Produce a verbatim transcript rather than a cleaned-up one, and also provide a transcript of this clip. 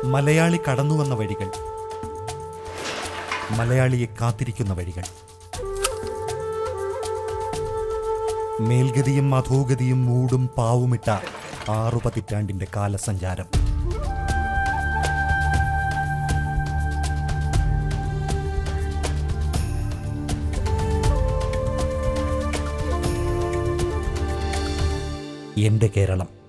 മലയാളി കടന്നുവന്ന വഴികൾ, മലയാളിയെ കാത്തിരിക്കുന്ന വഴികൾ, മേൽഗതിയും അധോഗതിയും മൂടും പാവുമിട്ട ആറു പതിറ്റാണ്ടിന്റെ കാലസഞ്ചാരം. എന്റെ കേരളം.